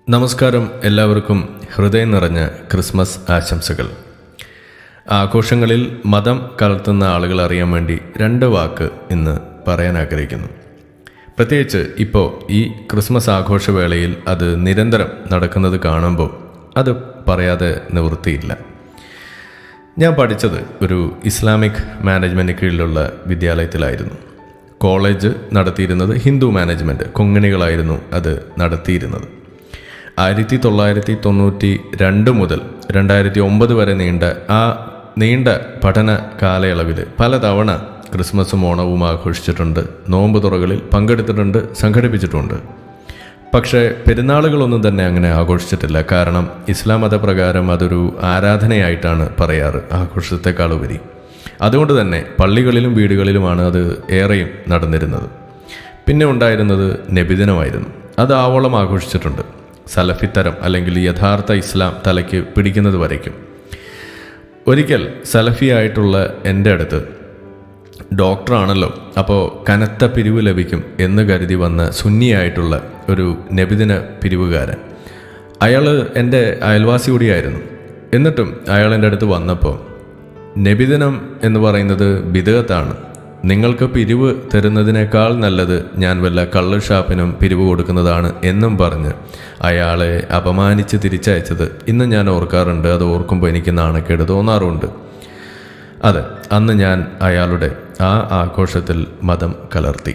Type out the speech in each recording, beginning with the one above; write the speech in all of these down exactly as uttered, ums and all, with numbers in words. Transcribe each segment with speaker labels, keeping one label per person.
Speaker 1: നമസ്കാരം. എല്ലാവർക്കും ഹൃദയം നിറഞ്ഞ ക്രിസ്മസ് ആശംസകൾ. ആഘോഷങ്ങളിൽ മതം കലർത്തുന്ന ആളുകൾ അറിയാൻ വേണ്ടി രണ്ട് വാക്ക് ഇന്ന് പറയാൻ ആഗ്രഹിക്കുന്നു. പ്രത്യേകിച്ച് ഇപ്പോൾ ഈ ക്രിസ്മസ് ആഘോഷവേളയിൽ അത് നിരന്തരം നടക്കുന്നത് കാണുമ്പോൾ അത് പറയാതെ നിവൃത്തിയില്ല. ഞാൻ പഠിച്ചത് ഒരു ഇസ്ലാമിക് മാനേജ്മെൻറ്റ് കീഴിലുള്ള വിദ്യാലയത്തിലായിരുന്നു. കോളേജ് നടത്തിയിരുന്നത് ഹിന്ദു മാനേജ്മെൻറ്റ് കൊങ്ങിണികളായിരുന്നു അത് നടത്തിയിരുന്നത്. ആയിരത്തി തൊള്ളായിരത്തി തൊണ്ണൂറ്റി രണ്ട് മുതൽ രണ്ടായിരത്തി ഒമ്പത് വരെ നീണ്ട ആ നീണ്ട പഠന കാലയളവിൽ പലതവണ ക്രിസ്മസും ഓണവും ആഘോഷിച്ചിട്ടുണ്ട്. നോമ്പ് തുറകളിൽ പങ്കെടുത്തിട്ടുണ്ട്, സംഘടിപ്പിച്ചിട്ടുണ്ട്. പക്ഷേ പെരുന്നാളുകളൊന്നും തന്നെ അങ്ങനെ ആഘോഷിച്ചിട്ടില്ല. കാരണം ഇസ്ലാം മതപ്രകാരം അതൊരു ആരാധനയായിട്ടാണ് പറയാറ്, ആഘോഷത്തെക്കാളുപരി. അതുകൊണ്ട് തന്നെ പള്ളികളിലും വീടുകളിലുമാണ് അത് ഏറെയും നടന്നിരുന്നത്. പിന്നെ ഉണ്ടായിരുന്നത് നബിദിനമായിരുന്നു. അത് ആവോളം ആഘോഷിച്ചിട്ടുണ്ട്, സലഫിത്തരം അല്ലെങ്കിൽ യഥാർത്ഥ ഇസ്ലാം തലയ്ക്ക് പിടിക്കുന്നത് വരയ്ക്കും. ഒരിക്കൽ സലഫിയായിട്ടുള്ള എൻ്റെ അടുത്ത് ഡോക്ടറാണല്ലോ, അപ്പോൾ കനത്ത പിരിവ് ലഭിക്കും എന്ന് കരുതി വന്ന സുന്നിയായിട്ടുള്ള ഒരു നബിദിന പിരിവുകാരൻ, അയാൾ എൻ്റെ അയൽവാസി കൂടിയായിരുന്നു. എന്നിട്ടും അയാൾ എൻ്റെ അടുത്ത് വന്നപ്പോൾ നബിദിനം എന്ന് പറയുന്നത് ബിദ്അത്താണ്, നിങ്ങൾക്ക് പിരിവ് തരുന്നതിനേക്കാൾ നല്ലത് ഞാൻ വല്ല കള്ള് ഷാപ്പിനും പിരിവ് കൊടുക്കുന്നതാണ് എന്നും പറഞ്ഞ് അയാളെ അപമാനിച്ച് തിരിച്ചയച്ചത് ഇന്ന് ഞാൻ ഓർക്കാറുണ്ട്. അത് ഓർക്കുമ്പോൾ എനിക്ക് നാണക്കേട് തോന്നാറുണ്ട്. അതെ, അന്ന് ഞാൻ അയാളുടെ ആ ആഘോഷത്തിൽ മതം കലർത്തി.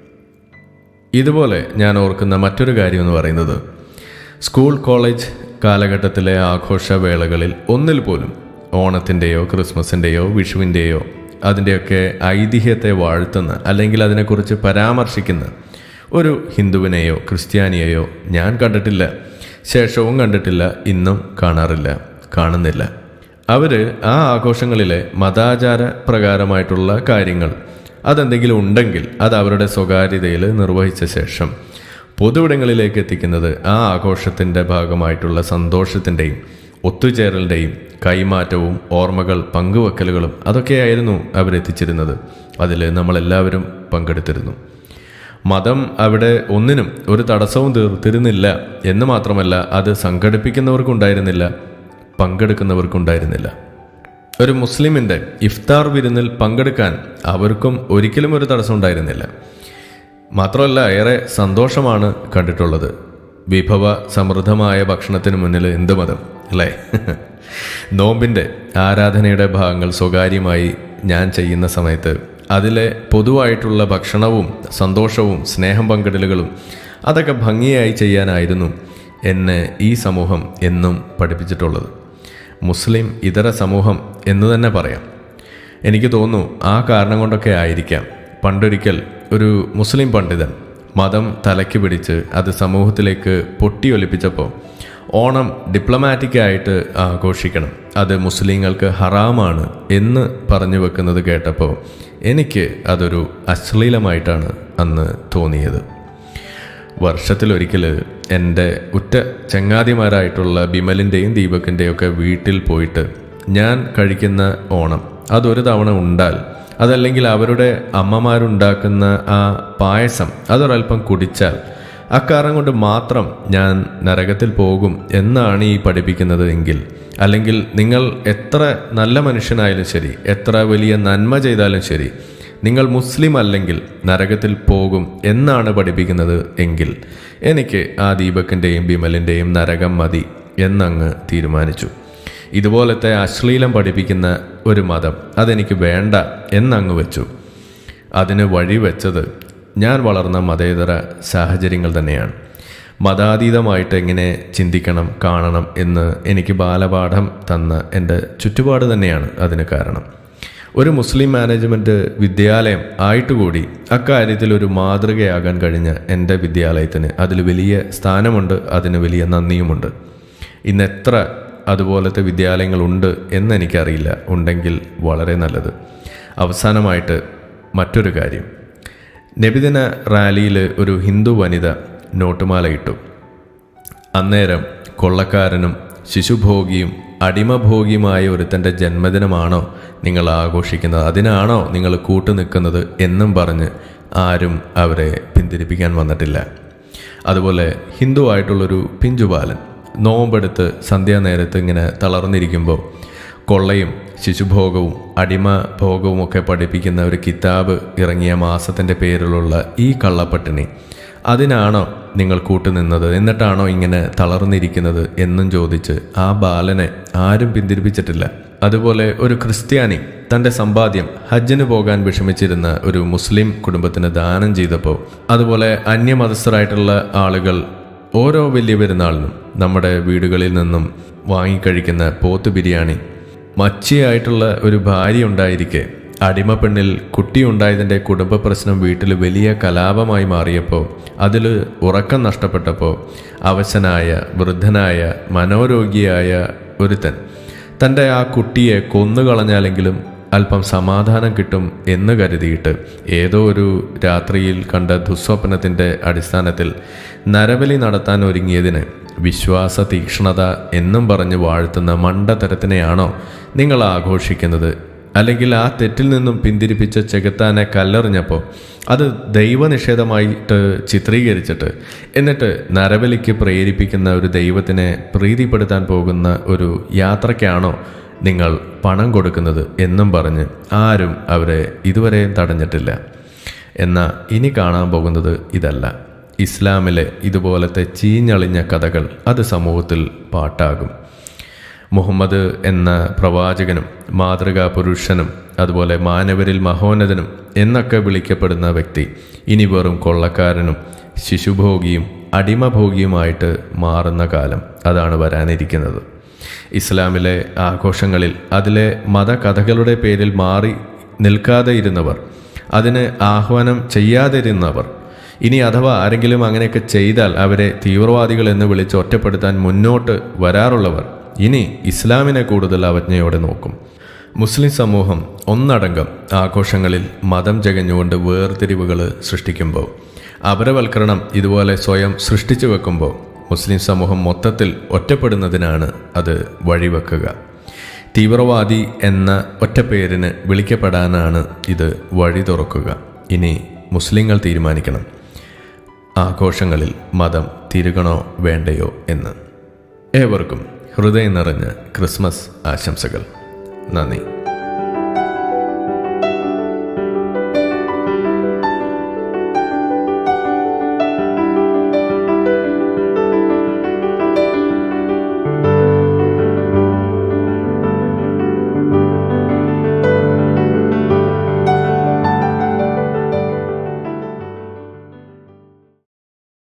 Speaker 1: ഇതുപോലെ ഞാൻ ഓർക്കുന്ന മറ്റൊരു കാര്യം എന്ന് പറയുന്നത്, സ്കൂൾ കോളേജ് കാലഘട്ടത്തിലെ ആഘോഷവേളകളിൽ ഒന്നിൽ പോലും ഓണത്തിൻ്റെയോ ക്രിസ്മസിൻ്റെയോ വിഷുവിൻ്റെയോ അതിൻ്റെയൊക്കെ ഐതിഹ്യത്തെ വാഴ്ത്തുന്ന അല്ലെങ്കിൽ അതിനെക്കുറിച്ച് പരാമർശിക്കുന്ന ഒരു ഹിന്ദുവിനെയോ ക്രിസ്ത്യാനിയെയോ ഞാൻ കണ്ടിട്ടില്ല, ശേഷവും കണ്ടിട്ടില്ല, ഇന്നും കാണാറില്ല, കാണുന്നില്ല. അവർ ആ ആഘോഷങ്ങളിലെ മതാചാര പ്രകാരമായിട്ടുള്ള കാര്യങ്ങൾ അതെന്തെങ്കിലും ഉണ്ടെങ്കിൽ അത് അവരുടെ സ്വകാര്യതയിൽ നിർവഹിച്ച ശേഷം പൊതുവിടങ്ങളിലേക്ക് എത്തിക്കുന്നത് ആ ആഘോഷത്തിൻ്റെ ഭാഗമായിട്ടുള്ള സന്തോഷത്തിൻ്റെയും ഒത്തുചേരലിൻ്റെയും കൈമാറ്റവും ഓർമ്മകൾ പങ്കുവെക്കലുകളും അതൊക്കെയായിരുന്നു അവരെത്തിച്ചിരുന്നത്. അതിൽ നമ്മളെല്ലാവരും പങ്കെടുത്തിരുന്നു. മതം അവിടെ ഒന്നിനും ഒരു തടസ്സവും തീർത്തിരുന്നില്ല എന്ന് മാത്രമല്ല, അത് സംഘടിപ്പിക്കുന്നവർക്കുണ്ടായിരുന്നില്ല, പങ്കെടുക്കുന്നവർക്കുണ്ടായിരുന്നില്ല. ഒരു മുസ്ലിമിൻ്റെ ഇഫ്താർ വിരുന്നിൽ പങ്കെടുക്കാൻ അവർക്കും ഒരിക്കലും ഒരു തടസ്സം ഉണ്ടായിരുന്നില്ല. മാത്രമല്ല, ഏറെ സന്തോഷമാണ് കണ്ടിട്ടുള്ളത്. വിഭവ സമൃദ്ധമായ ഭക്ഷണത്തിന് മുന്നിൽ എന്ത് മതം അല്ലേ? നോമ്പിൻ്റെ ആരാധനയുടെ ഭാഗങ്ങൾ സ്വകാര്യമായി ഞാൻ ചെയ്യുന്ന സമയത്ത് അതിലെ പൊതുവായിട്ടുള്ള ഭക്ഷണവും സന്തോഷവും സ്നേഹം പങ്കിടലുകളും അതൊക്കെ ഭംഗിയായി ചെയ്യാനായിരുന്നു എന്നെ ഈ സമൂഹം എന്നും പഠിപ്പിച്ചിട്ടുള്ളത്. മുസ്ലിം ഇതര സമൂഹം എന്ന് തന്നെ പറയാം. എനിക്ക് തോന്നുന്നു ആ കാരണം കൊണ്ടൊക്കെ ആയിരിക്കാം പണ്ടൊരിക്കൽ ഒരു മുസ്ലിം പണ്ഡിതൻ മതം തലയ്ക്ക് പിടിച്ച് അത് സമൂഹത്തിലേക്ക് പൊട്ടിയൊലിപ്പിച്ചപ്പോൾ ഓണം ഡിപ്ലോമാറ്റിക്കായിട്ട് ആഘോഷിക്കണം, അത് മുസ്ലിങ്ങൾക്ക് ഹറാമാണ് എന്ന് പറഞ്ഞു വെക്കുന്നത് കേട്ടപ്പോൾ എനിക്ക് അതൊരു അശ്ലീലമായിട്ടാണ് അന്ന് തോന്നിയത്. വർഷത്തിലൊരിക്കൽ എൻ്റെ ഉറ്റ ചങ്ങാതിമാരായിട്ടുള്ള ബിമലിൻ്റെയും ദീപകിൻ്റെയും ഒക്കെ വീട്ടിൽ പോയിട്ട് ഞാൻ കഴിക്കുന്ന ഓണം അതൊരു തവണ ഉണ്ടാൽ, അതല്ലെങ്കിൽ അവരുടെ അമ്മമാരുണ്ടാക്കുന്ന ആ പായസം അതൊരൽപ്പം കുടിച്ചാൽ അക്കാരണം കൊണ്ട് മാത്രം ഞാൻ നരകത്തിൽ പോകും എന്നാണ് ഈ പഠിപ്പിക്കുന്നത് എങ്കിൽ, അല്ലെങ്കിൽ നിങ്ങൾ എത്ര നല്ല മനുഷ്യനായാലും ശരി, എത്ര വലിയ നന്മ ചെയ്താലും ശരി, നിങ്ങൾ മുസ്ലിം അല്ലെങ്കിൽ നരകത്തിൽ പോകും എന്നാണ് പഠിപ്പിക്കുന്നത് എങ്കിൽ എനിക്ക് ആ ദീപകിൻ്റെയും ബിമലിൻ്റെയും നരകം മതി എന്നങ്ങ് തീരുമാനിച്ചു. ഇതുപോലത്തെ അശ്ലീലം പഠിപ്പിക്കുന്ന ഒരു മതം അതെനിക്ക് വേണ്ട എന്നങ്ങ് വെച്ചു. അതിന് വഴിവെച്ചത് ഞാൻ വളർന്ന മതേതര സാഹചര്യങ്ങൾ തന്നെയാണ്. മതാതീതമായിട്ട് എങ്ങനെ ചിന്തിക്കണം, കാണണം എന്ന് എനിക്ക് ബാലപാഠം തന്ന എൻ്റെ ചുറ്റുപാട് തന്നെയാണ് അതിന് കാരണം. ഒരു മുസ്ലിം മാനേജ്മെൻറ്റ് വിദ്യാലയം ആയിട്ടുകൂടി അക്കാര്യത്തിൽ ഒരു മാതൃകയാകാൻ കഴിഞ്ഞ എൻ്റെ വിദ്യാലയത്തിന് അതിൽ വലിയ സ്ഥാനമുണ്ട്, അതിന് വലിയ നന്ദിയുമുണ്ട്. ഇന്ന് എത്ര അതുപോലത്തെ വിദ്യാലയങ്ങളുണ്ട് എന്നെനിക്കറിയില്ല, ഉണ്ടെങ്കിൽ വളരെ നല്ലത്. അവസാനമായിട്ട് മറ്റൊരു കാര്യം, നബിദിന റാലിയിൽ ഒരു ഹിന്ദു വനിത നോട്ടുമാല ഇട്ടു. അന്നേരം കൊള്ളക്കാരനും ശിശുഭോഗിയും അടിമഭോഗിയുമായ ഒരുത്തൻ്റെ ജന്മദിനമാണോ നിങ്ങൾ ആഘോഷിക്കുന്നത്, അതിനാണോ നിങ്ങൾ കൂട്ടു നിൽക്കുന്നത് എന്നും പറഞ്ഞ് ആരും അവരെ പിന്തിരിപ്പിക്കാൻ വന്നിട്ടില്ല. അതുപോലെ ഹിന്ദു ആയിട്ടുള്ളൊരു പിഞ്ചുബാലൻ നോമ്പെടുത്ത് സന്ധ്യാനേരത്ത് ഇങ്ങനെ തളർന്നിരിക്കുമ്പോൾ കൊള്ളയും ശിശുഭോഗവും അടിമ ഭോഗവും ഒക്കെ പഠിപ്പിക്കുന്ന ഒരു കിതാബ് ഇറങ്ങിയ മാസത്തിൻ്റെ പേരിലുള്ള ഈ കള്ളപ്പട്ടിണി, അതിനാണോ നിങ്ങൾ കൂട്ടുനിന്നത്? എന്നിട്ടാണോ ഇങ്ങനെ തളർന്നിരിക്കുന്നത് എന്നും ചോദിച്ച് ആ ബാലനെ ആരും പിന്തിരിപ്പിച്ചിട്ടില്ല. അതുപോലെ ഒരു ക്രിസ്ത്യാനി തൻ്റെ സമ്പാദ്യം ഹജ്ജിന് പോകാൻ വിഷമിച്ചിരുന്ന ഒരു മുസ്ലിം കുടുംബത്തിന് ദാനം ചെയ്തപ്പോൾ, അതുപോലെ അന്യമതസ്ഥരായിട്ടുള്ള ആളുകൾ ഓരോ വലിയ പെരുന്നാളിനും നമ്മുടെ വീടുകളിൽ നിന്നും വാങ്ങിക്കഴിക്കുന്ന പോത്ത് ബിരിയാണി, മച്ചിയായിട്ടുള്ള ഒരു ഭാര്യ ഉണ്ടായിരിക്കെ അടിമപ്പെണ്ണിൽ കുട്ടിയുണ്ടായതിൻ്റെ കുടുംബ പ്രശ്നം വീട്ടിൽ വലിയ കലാപമായി മാറിയപ്പോൾ, അതിൽ ഉറക്കം നഷ്ടപ്പെട്ടപ്പോൾ അവശനായ വൃദ്ധനായ മനോരോഗിയായ ഒരുത്തൻ തൻ്റെ ആ കുട്ടിയെ കൊന്നുകളഞ്ഞാലെങ്കിലും അല്പം സമാധാനം കിട്ടും എന്ന് കരുതിയിട്ട് ഏതോ ഒരു രാത്രിയിൽ കണ്ട ദുസ്വപ്നത്തിൻ്റെ അടിസ്ഥാനത്തിൽ നരബലി നടത്താൻ ഒരുങ്ങിയതിന് വിശ്വാസ തീക്ഷ്ണത എന്നും പറഞ്ഞ് വാഴ്ത്തുന്ന മണ്ടത്തരത്തിനെയാണോ നിങ്ങൾ ആഘോഷിക്കുന്നത്? അല്ലെങ്കിൽ ആ തെറ്റിൽ നിന്നും പിന്തിരിപ്പിച്ച ചെകുത്താനെ കല്ലെറിഞ്ഞപ്പോൾ അത് ദൈവനിഷേധമായിട്ട് ചിത്രീകരിച്ചിട്ട് എന്നിട്ട് നരബലിക്ക് പ്രേരിപ്പിക്കുന്ന ഒരു ദൈവത്തിനെ പ്രീതിപ്പെടുത്താൻ പോകുന്ന ഒരു യാത്രയ്ക്കാണോ നിങ്ങൾ പണം കൊടുക്കുന്നത് എന്നും പറഞ്ഞ് ആരും അവരെ ഇതുവരെയും തടഞ്ഞിട്ടില്ല. എന്നാൽ ഇനി കാണാൻ പോകുന്നത് ഇതല്ല. ഇസ്ലാമിലെ ഇതുപോലത്തെ ചീഞ്ഞളിഞ്ഞ കഥകൾ അത് സമൂഹത്തിൽ പാട്ടാകും. മുഹമ്മദ് എന്ന പ്രവാചകനും മാതൃകാ പുരുഷനും അതുപോലെ മാനവരിൽ മഹോന്നതനും എന്നൊക്കെ വിളിക്കപ്പെടുന്ന വ്യക്തി ഇനി വെറും കൊള്ളക്കാരനും ശിശുഭോഗിയും അടിമഭോഗിയുമായിട്ട് മാറുന്ന കാലം അതാണ് വരാനിരിക്കുന്നത്. ഇസ്ലാമിലെ ആഘോഷങ്ങളിൽ അതിലെ മതകഥകളുടെ പേരിൽ മാറി നിൽക്കാതെ ഇരുന്നവർ, അതിന് ആഹ്വാനം ചെയ്യാതിരുന്നവർ, ഇനി അഥവാ ആരെങ്കിലും അങ്ങനെയൊക്കെ ചെയ്താൽ അവരെ തീവ്രവാദികൾ എന്ന് വിളിച്ച് ഒറ്റപ്പെടുത്താൻ മുന്നോട്ട് വരാറുള്ളവർ ഇനി ഇസ്ലാമിനെ കൂടുതൽ അവജ്ഞയോടെ നോക്കും. മുസ്ലിം സമൂഹം ഒന്നടങ്കം ആഘോഷങ്ങളിൽ മതം ജകഞ്ഞുകൊണ്ട് വേർതിരിവുകൾ സൃഷ്ടിക്കുമ്പോൾ, അപരവൽക്കരണം ഇതുപോലെ സ്വയം സൃഷ്ടിച്ചു വെക്കുമ്പോൾ മുസ്ലിം സമൂഹം മൊത്തത്തിൽ ഒറ്റപ്പെടുന്നതിനാണ് അത് വഴിവെക്കുക. തീവ്രവാദി എന്ന ഒറ്റപ്പേരിന് വിളിക്കപ്പെടാനാണ് ഇത് വഴി തുറക്കുക. ഇനി മുസ്ലിങ്ങൾ തീരുമാനിക്കണം ആഘോഷങ്ങളിൽ മതം തിരുകണോ വേണ്ടയോ എന്ന്. ഏവർക്കും ഹൃദയം നിറഞ്ഞ ക്രിസ്മസ് ആശംസകൾ. നന്ദി.